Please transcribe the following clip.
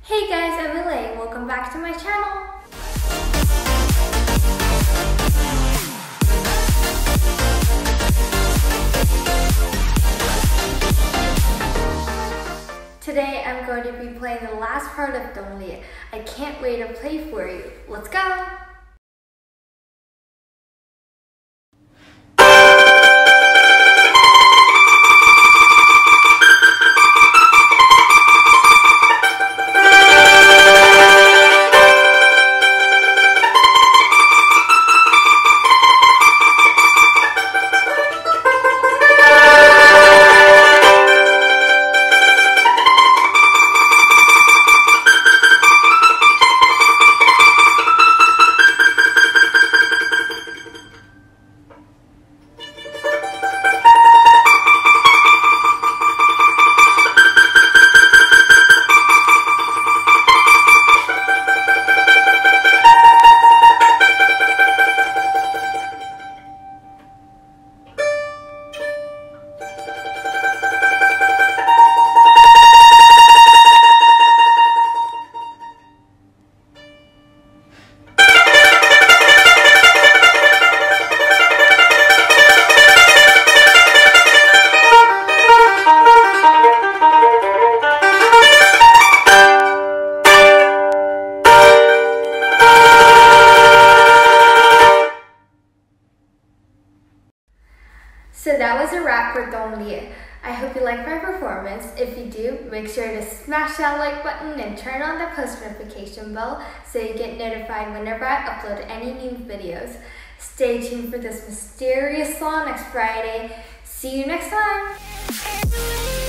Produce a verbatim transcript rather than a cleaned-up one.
Hey guys, I'm Elaine. Welcome back to my channel. Today I'm going to be playing the last part of Dōng Liè. I can't wait to play for you. Let's go! So that was a wrap for Dōng Liè. I hope you liked my performance. If you do, make sure to smash that like button and turn on the post notification bell so you get notified whenever I upload any new videos. Stay tuned for this mysterious song next Friday. See you next time!